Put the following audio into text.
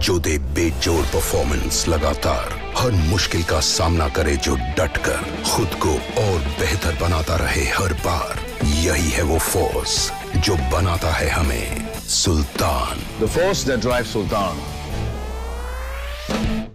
जो दे बेजोड़ परफॉर्मेंस लगातार, हर मुश्किल का सामना करे जो डट कर, खुद को और बेहतर बनाता रहे हर बार। यही है वो फोर्स जो बनाता है हमें सुल्तान। The force that drives Sultan